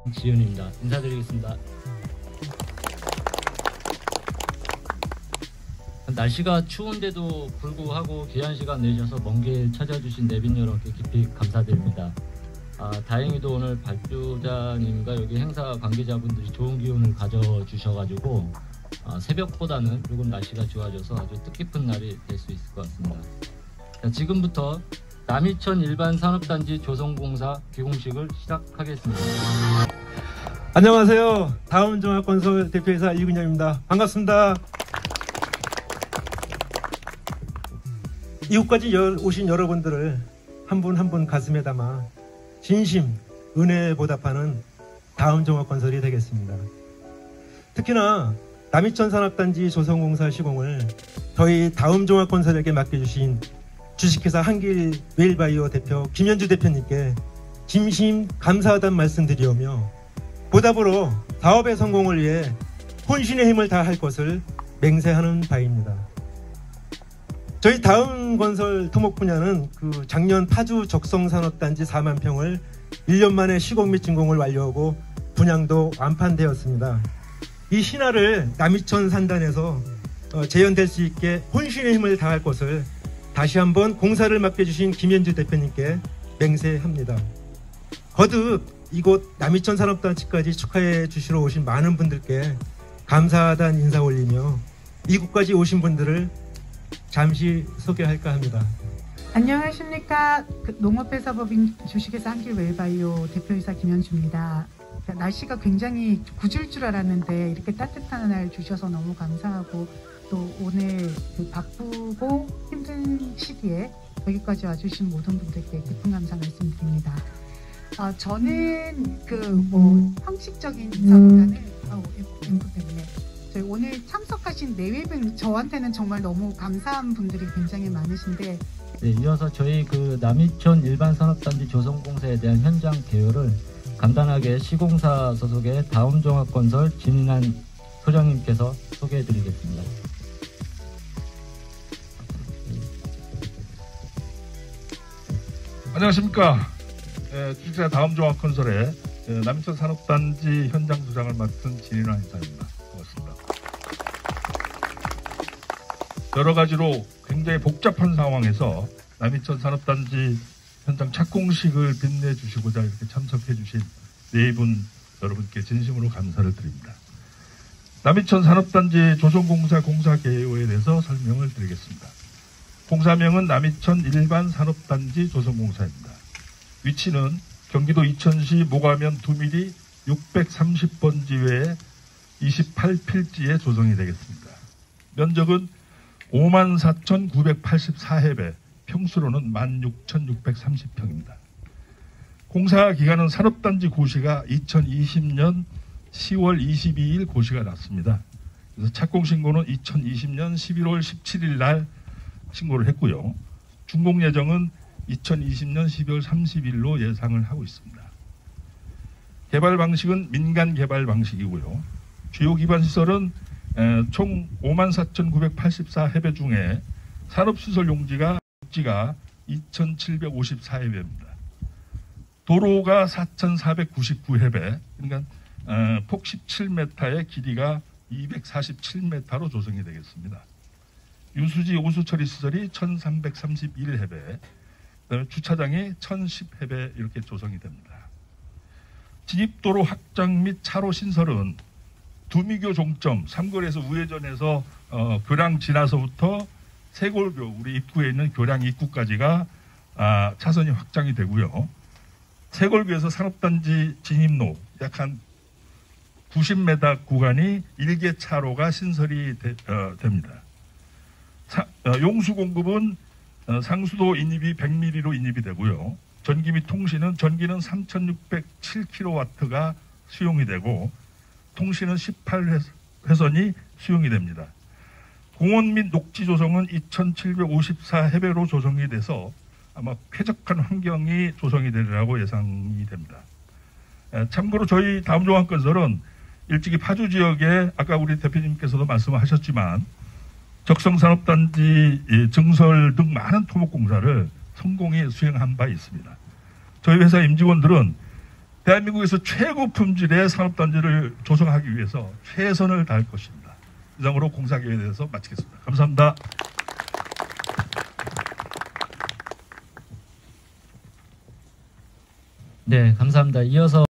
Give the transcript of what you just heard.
지윤입니다. 인사드리겠습니다. 날씨가 추운데도 불구하고 귀한 시간 내주셔서 먼 길 찾아주신 내빈 여러분께 깊이 감사드립니다. 다행히도 오늘 발주자님과 여기 행사 관계자분들이 좋은 기운을 가져주셔가지고 새벽보다는 조금 날씨가 좋아져서 아주 뜻깊은 날이 될 수 있을 것 같습니다. 자, 지금부터 남이천 일반산업단지 조성공사 기공식을 시작하겠습니다. 안녕하세요. 다음종합건설 대표이사 이근영입니다. 반갑습니다. 이곳까지 오신 여러분들을 한 분 한 분 가슴에 담아 진심, 은혜에 보답하는 다음종합건설이 되겠습니다. 특히나 남이천 산업단지 조성공사 시공을 저희 다음종합건설에게 맡겨주신 주식회사 한길웨일바이오 대표 김현주 대표님께 진심 감사하다는 말씀드리오며 보답으로 사업의 성공을 위해 혼신의 힘을 다할 것을 맹세하는 바입니다. 저희 다음건설 토목 분야는 작년 파주 적성산업단지 4만 평을 1년 만에 시공 및 준공을 완료하고 분양도 완판되었습니다. 이 신화를 남이천 산단에서 재현될 수 있게 혼신의 힘을 다할 것을 다시 한번 공사를 맡겨주신 김현주 대표님께 맹세합니다. 거듭 이곳 남이천 산업단지까지 축하해 주시러 오신 많은 분들께 감사하다는 인사 올리며 이곳까지 오신 분들을 잠시 소개할까 합니다. 안녕하십니까. 농업회사법인 주식회사 한길웨일바이오 대표이사 김현주입니다. 날씨가 굉장히 굳을 줄 알았는데 이렇게 따뜻한 날 주셔서 너무 감사하고 또 오늘 바쁘고 힘든 시기에 여기까지 와주신 모든 분들께 깊은 감사 말씀드립니다. 저는 형식적인 인사보다는 엠프 때문에 저희 오늘 참석하신 내외분 저한테는 정말 너무 감사한 분들이 굉장히 많으신데 네, 이어서 저희 남이천 일반산업단지 조성공사에 대한 현장 개요를 간단하게 시공사 소속의 다음종합건설 진인한 소장님께서 소개해드리겠습니다. 안녕하십니까. 주식회사 다음종합건설의 남이천 산업단지 현장 소장을 맡은 진인환 이사입니다. 반갑습니다. 여러 가지로 굉장히 복잡한 상황에서 남이천 산업단지 현장 착공식을 빛내주시고자 이렇게 참석해 주신 네 분 여러분께 진심으로 감사를 드립니다. 남이천 산업단지 조성공사 공사 개요에 대해서 설명을 드리겠습니다. 공사명은 남이천 일반산업단지 조성공사입니다. 위치는 경기도 이천시 모가면 두밀리 630번지외에 28필지에 조성이 되겠습니다. 면적은 54,984해배, 평수로는 16,630평입니다. 공사 기간은 산업단지 고시가 2020년 10월 22일 고시가 났습니다. 그래서 착공신고는 2020년 11월 17일 날 신고를 했고요. 준공 예정은 2020년 12월 30일로 예상을 하고 있습니다. 개발 방식은 민간 개발 방식이고요. 주요 기반 시설은 총 54,984해배 중에 산업시설 용지가 2,754해배입니다. 도로가 4,499해배, 그러니까 폭 17m의 길이가 247m로 조성이 되겠습니다. 유수지 오수처리 시설이 1,331해배, 그다음에 주차장이 1,010해배 이렇게 조성이 됩니다. 진입도로 확장 및 차로 신설은 두미교 종점 삼거리에서 우회전해서 교량 지나서부터 세골교 우리 입구에 있는 교량 입구까지가 차선이 확장이 되고요. 세골교에서 산업단지 진입로 약 한 90m 구간이 일개차로가 신설이 됩니다. 용수 공급은 상수도 인입이 100mm로 인입이 되고요. 전기 및 통신은 전기는 3,607kW가 수용이 되고 통신은 18회선이 수용이 됩니다. 공원 및 녹지 조성은 2,754해배로 조성이 돼서 아마 쾌적한 환경이 조성이 되리라고 예상이 됩니다. 참고로 저희 다음종합건설은 일찍이 파주 지역에 아까 우리 대표님께서도 말씀하셨지만 적성산업단지 증설 등 많은 토목공사를 성공히 수행한 바 있습니다. 저희 회사 임직원들은 대한민국에서 최고 품질의 산업단지를 조성하기 위해서 최선을 다할 것입니다. 이상으로 공사계획에 대해서 마치겠습니다. 감사합니다. 네, 감사합니다. 이어서